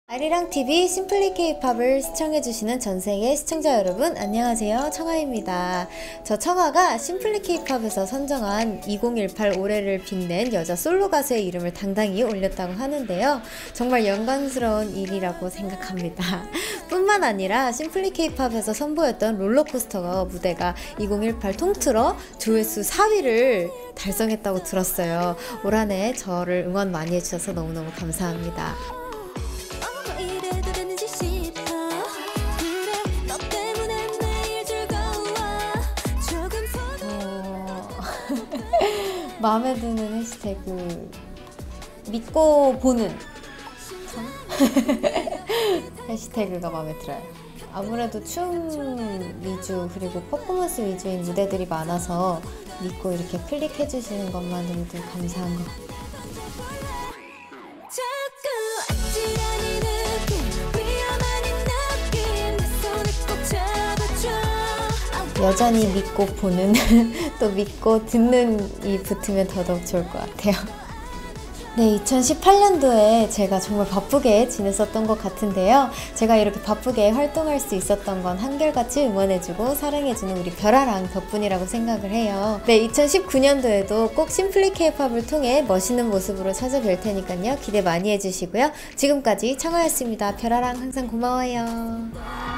아리랑TV 심플리 K-팝을 시청해주시는 전세계 시청자 여러분, 안녕하세요. 청아입니다. 저 청아가 심플리 K-팝에서 선정한 2018 올해를 빛낸 여자 솔로 가수의 이름을 당당히 올렸다고 하는데요. 정말 영광스러운 일이라고 생각합니다. 뿐만 아니라 심플리 K-팝에서 선보였던 롤러코스터 무대가 2018 통틀어 조회수 4위를 달성했다고 들었어요. 올 한 해 저를 응원 많이 해주셔서 너무너무 감사합니다. 마음에 드는 해시태그 믿고 보는 해시태그가 마음에 들어요. 아무래도 춤 위주 그리고 퍼포먼스 위주인 무대들이 많아서 믿고 이렇게 클릭해 주시는 것만으로도 감사한 것 같아요. 여전히 믿고 보는 또 믿고 듣는 이 붙으면 더더욱 좋을 것 같아요. 네, 2018년도에 제가 정말 바쁘게 지냈었던 것 같은데요. 제가 이렇게 바쁘게 활동할 수 있었던 건 한결같이 응원해주고 사랑해주는 우리 별아랑 덕분이라고 생각을 해요. 네, 2019년도에도 꼭 심플리 K-팝을 통해 멋있는 모습으로 찾아뵐 테니까요. 기대 많이 해주시고요. 지금까지 청아였습니다. 별아랑 항상 고마워요.